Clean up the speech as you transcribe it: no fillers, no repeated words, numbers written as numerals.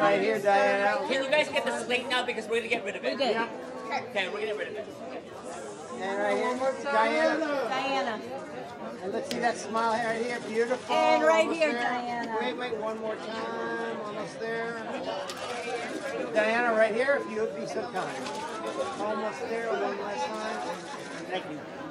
right here, Diana. Can you guys get the slate now because we're gonna get rid of it? We did. Yeah. Okay, we're gonna get rid of it. And right here, Diana. And let's see that smile right here, beautiful. And right Almost here, there. Diana. Wait, one more time. Almost there. Diana, right here, if you would be so kind. Almost there, one last time. Thank you.